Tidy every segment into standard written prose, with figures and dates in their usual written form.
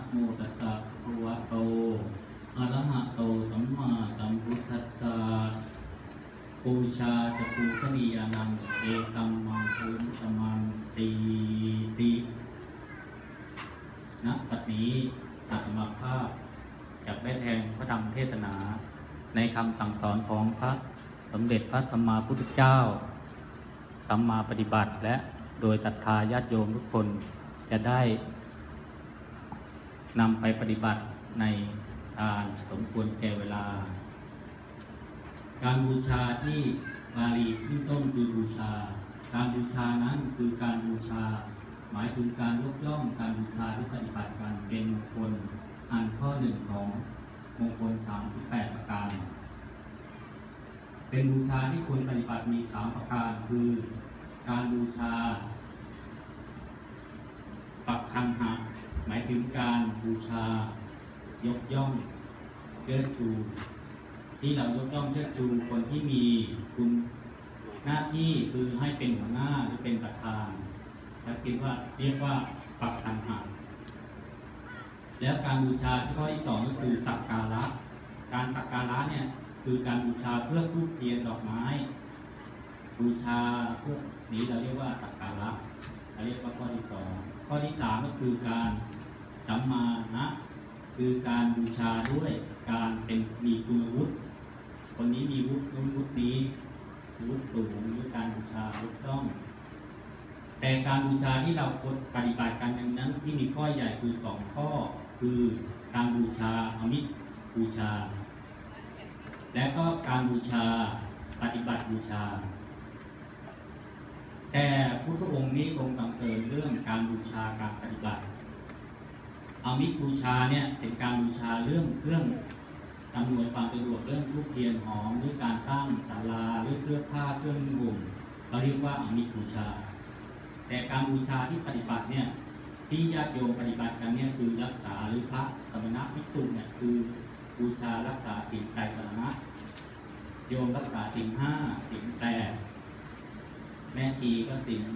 โมตัสสะภะคะวะโตอะระหะโตสัมมาสัมพุทธัสสะปูชาจะปูชนียานังเอตัมมังคุมุตตมังตีติณปัจจุบันนี้อาตมาภาพจะได้แทนพระธรรมเทศนาในคำสั่งสอนของพระสมเด็จพระสัมมาสัมพุทธเจ้าสัมมาปฏิบัติและโดยศรัทธาญาติโยมทุกคนจะได้นำไปปฏิบัติในการสมควรแก่เวลาการบูชาที่บาลีขึ้นต้นคือบูชาการบูชานั้นคือการบูชาหมายถึงการยกย่องการบูชาที่ปฏิบัติกันเป็นมงคลอันข้อหนึ่งของมงคล38ประการเป็นบูชาที่ควรปฏิบัติมี3ประการคือการบูชาปักคันหะหมายถึงการบูชายกย่องเชิดชูที่เรายกย่องเชิดชูคนที่มีคุณหน้าที่คือให้เป็นหัวหน้าหรือเป็นประธานและคิดว่าเรียกว่าปักคันหะแล้วการบูชาที่ข้อที่2ก็คือสักการะการสักการะเนี่ยคือการบูชาเพื่อธูปเทียนดอกไม้บูชาพวกนี้เราเรียกว่าสักการะเราเรียกว่าข้อที่2ข้อที่3ก็คือการสัมมานะคือการบูชาด้วยการเป็นมีคุณวุฒิคนนี้มีวุฒินู้นวุฒินี้วุฒิสูงหรือการบูชาถูกต้องแต่การบูชาที่เราปฏิบัติกันอย่างนั้นที่มีข้อใหญ่คือ2ข้อคือการบูชาอามิสบูชาและก็การบูชาปฏิบัติบูชาแต่พุทธองค์นี้ทรงสั่งเสริญเรื่องการบูชาการปฏิบัติอามิสบูชาเนี่ยเป็นการบูชาเรื่องเครื่องอำนวยความสะดวกเรื่องธูปเทียนหอมหรือการตั้งศาลาหรือเสื้อผ้าเครื่องนุ่งเราเรียกว่าอามิสบูชาแต่การบูชาที่ปฏิบัติเนี่ยที่ญาติโยมปฏิบัติกันเนี่ยคือรักษาหรือพระสมณภิกษุเนี่ยคือบูชารักษาศีลไตรสรณะโยมรักษาศีล5ศีล8แม่ชีก็ศีล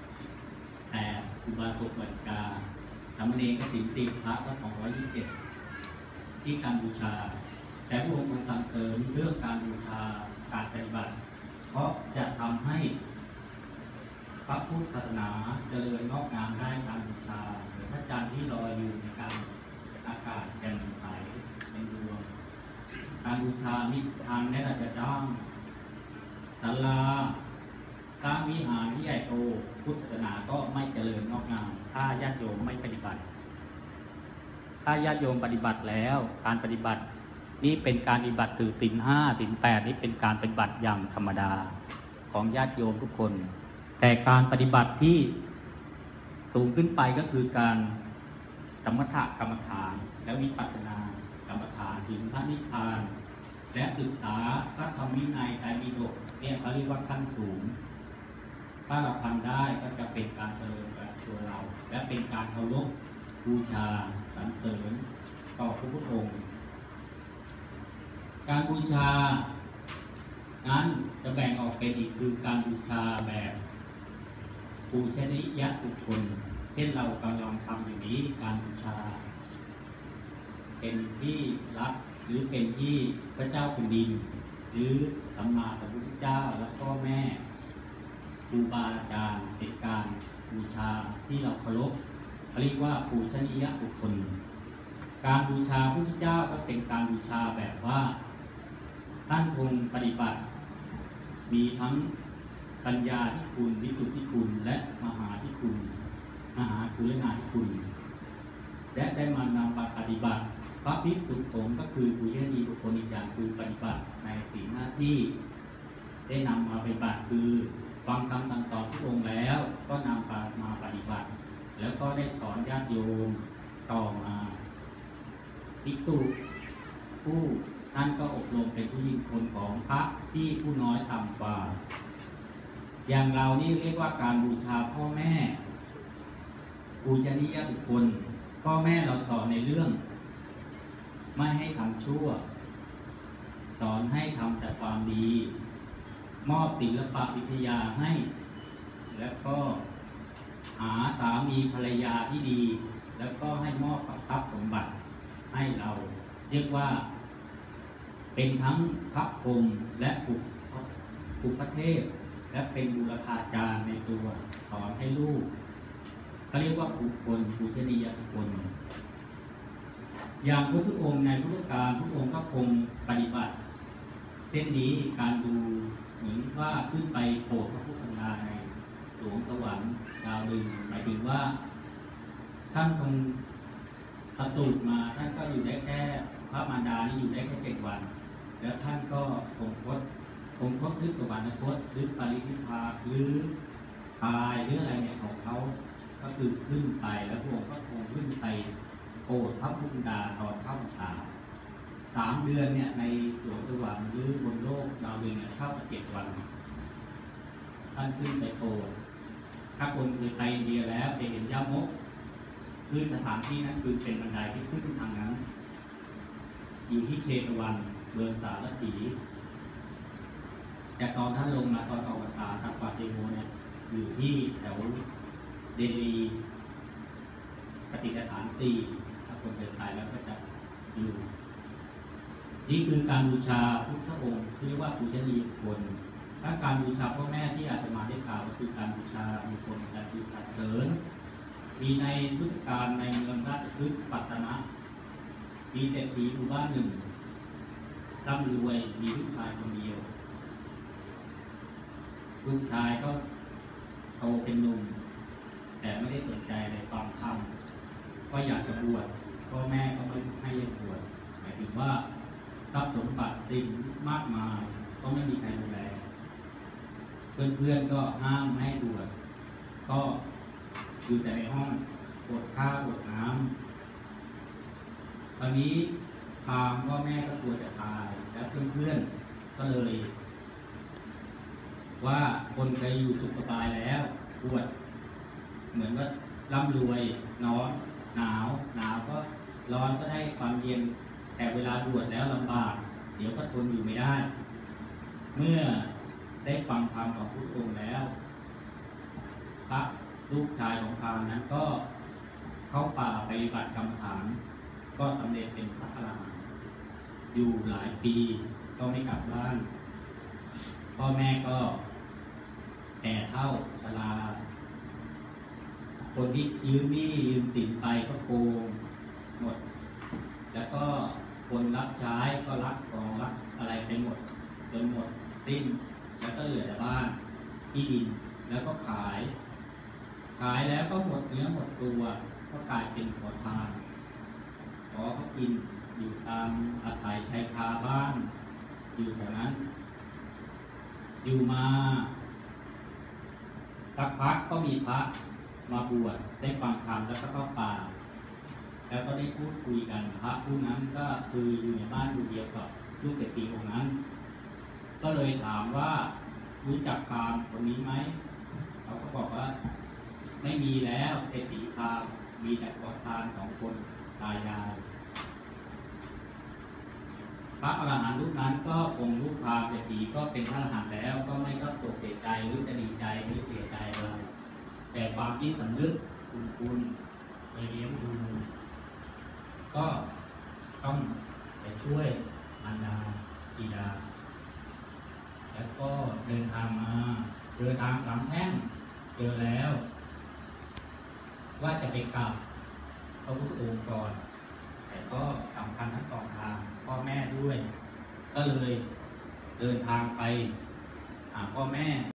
8อุบาสกอุบาสิกาสามเณรก็ศีล10พระก็227ที่การบูชาแต่พระองค์ทรงสั่งเสริมเรื่องการบูชาการปฏิบัติเพราะจะทำให้พระพุทธศาสนาเจริญงอกงามได้การบูชาเหมือนพระจันทร์ที่ลอยอยู่ในการอากาศแจ่มใสเป็นดวงการบูชามีทางแนะนำจะจ้างศาลาสร้างวิหารที่ใหญ่โตพุทธศาสนาก็ไม่เจริญงอกงามถ้าญาติโยมไม่ปฏิบัติถ้าญาติโยมปฏิบัติแล้วการปฏิบัตินี้เป็นการปฏิบัติถือศีล5ศีล8นี้เป็นการปฏิบัติอย่างธรรมดาของญาติโยมทุกคนแต่การปฏิบัติที่สูงขึ้นไปก็คือการสมถะกรรมฐานและวิปัสสนากรรมฐานถึงพระนิพพานและศึกษาพระธรรมวินัยไตรปิฎกเนี่ยเขาเรียกว่าขั้นสูงถ้าเราทำได้ก็จะเป็นการเจริญกับตัวเราและเป็นการเคารพบูชาสรรเสริญต่อพระพุทธองค์การบูชานั้นจะแบ่งออกเป็นอีกคือการบูชาแบบปูชนียบุคคลเช่นเรากำลังทำอยู่นี้การบูชาเป็นที่รักหรือเป็นที่พระเจ้าแผ่นดินหรือสัมมาสัมพุทธเจ้าและพ่อแม่ครูบาอาจารย์เป็นการบูชาที่เราเคารพเรียกว่าปูชนียบุคคลการบูชาพระพุทธเจ้าก็เป็นการบูชาแบบว่าท่านคงปฏิบัติมีทั้งปัญญาที่คุณวิสุทธิคุณและมหาที่คุณมหาคุณนาที่คุณและได้มานำมาปฏิบัติพระภิกษุสงฆ์ก็คือปูชนียบุคคลอีกอย่างคือปฏิบัติในศีลหน้าที่ได้นำมาปฏิบัติคือฟังคำสั่งสอนพระองค์แล้วก็นำมาปฏิบัติแล้วก็ได้สอนญาติโยมต่อมาภิกษุผู้ท่านก็อบรมเป็นผู้ยิ่งคนของพระที่ผู้น้อยต่ำกว่าอย่างเรานี่เรียกว่าการบูชาพ่อแม่ปูชนียบุคคลพ่อแม่เราสอนในเรื่องไม่ให้ทำชั่วสอนให้ทำแต่ความดีมอบศิลปะวิทยาให้แล้วก็หาสามีภรรยาที่ดีแล้วก็ให้มอบทรัพย์สมบัติให้เราเรียกว่าเป็นทั้งพระพรหมและปุพเทพและเป็นบูรพาจารย์ในตัวสอนให้ลูกเขาเรียกว่าบุคคลปูชนียบุคคลอย่างพระพุทธองค์ในพุทธกาลพระองค์ก็คงปฏิบัติเช่นนี้การดูเหมือนว่าขึ้นไปโปรดพระพุทธนาในหลวงสวรรค์ดาวดึงหมายถึงว่าท่านคงประสูติมาท่านก็อยู่ได้แค่พระมารดานี่อยู่ได้แค่7 วันแล้วท่านก็คงพดลึกสวรรคตลึกปรินิพพานหรือตายหรืออะไรเนี่ยของเขาก็คือขึ้นไปแล้วพระองค์ก็คงขึ้นไปโปรดพระพุทธดาตอนเข้าพรรษา3 เดือนเนี่ยในสวนสวรรค์หรือบนโลกดาวดึงเนี่ยเข้า7 วันท่านขึ้นไปโปรดถ้าคนเคยไปอินเดียแล้วจะเห็นย่ามกคือสถานที่นั้นคือเป็นบันไดที่ขึ้นทางนั้นอยู่ที่เชตวันเมืองสาวัตถีแต่ตอนท่านลงมาตอนออกพรรษาตักบาตรเทโมเนี่ยอยู่ที่แถวเดลีปฏิสถาน4ถ้าคนเคยไปแล้วก็จะอยู่นี่คือการบูชาพุทธองค์ที่เรียกว่าปูชนียบุคคลถ้าการบูชาพ่อแม่ที่อาจจะมาได้กล่าวก็คือการบูชาบุคคลการบูชาเสริญมีในพุทธกาลในเมืองราชคฤห์ปัตตนะมีเศรษฐีหมู่บ้านหนึ่งร่ำรวยมีลูกชายคนเดียวลูกชายก็โตเป็นหนุ่มแต่ไม่ได้สนใจในฟังธรรมก็อยากจะบวชพ่อแม่ก็ไม่ให้บวชหมายถึงว่าทรัพย์สมบัติสิ่งมากมายก็ไม่มีใครดูแลเพื่อนๆก็ห้ามไม่ให้บวชก็อยู่แต่ในห้องอดข้าวอดน้ำตอนนี้พามพ่อแม่ก็กลัวจะตายแล้วเพื่อนๆก็เลยว่าคนเคยอยู่สุขสบายแล้วบวชเหมือนว่าร่ำรวยร้อนหนาวก็ร้อนก็ได้ความเย็นแต่เวลาบวชแล้วลำบากเดี๋ยวก็ทนอยู่ไม่ได้เมื่อได้ฟังธรรมของพุทธองค์แล้วพระลูกชายของพราหมณ์นั้นก็เข้าป่าปฏิบัติกรรมฐานก็สำเร็จเป็นพระอรหันต์อยู่หลายปีก็ไม่กลับบ้านพ่อแม่ก็แก่เฒ่าชราคนที่ยืมหนี้ยืมสินไปก็โกงหมดแล้วก็คนรับใช้ก็รับของรับอะไรไปหมดจนหมดสิ้นแล้วก็เหลือแต่บ้านที่ดินแล้วก็ขายแล้วก็หมดเนื้อหมดตัวก็กลายเป็นขอทานขอเขากินอยู่ตามอาศัยชายคาบ้านอยู่แถวนั้นอยู่มาสักพักก็มีพระมาบวชได้ฟังธรรมแล้วก็เข้าป่าแล้วก็ได้พูดคุยกันพระผู้นั้นก็คืออยู่ในบ้านอยู่เดียวกับลูกเศรษฐีองค์นั้นก็เลยถามว่ารู้จักพราหมณ์คนนี้ไหมเขาก็บอกว่าไม่มีแล้วเศรษฐีพราหมณ์มีแต่ขอทานของคนตายายพระอรหันต์รูปนั้นก็องค์รูปพราหมณ์เศรษฐีก็เป็นพระอรหันต์แล้วก็ไม่ต้องโศกเสียใจหรือจะดีใจหรือเสียใจอะไรแต่ความคิดสำนึกคุณไปเลี้ยงดูก็ต้องไปช่วยมารดาบิดาแล้วก็เดินทาง3 แท่งเจอแล้วว่าจะไปกราบพระพุทธองค์ก่อนแต่ก็สำคัญทั้ง2 ทางพ่อแม่ด้วยก็เลยเดินทางไปหาพ่อแม่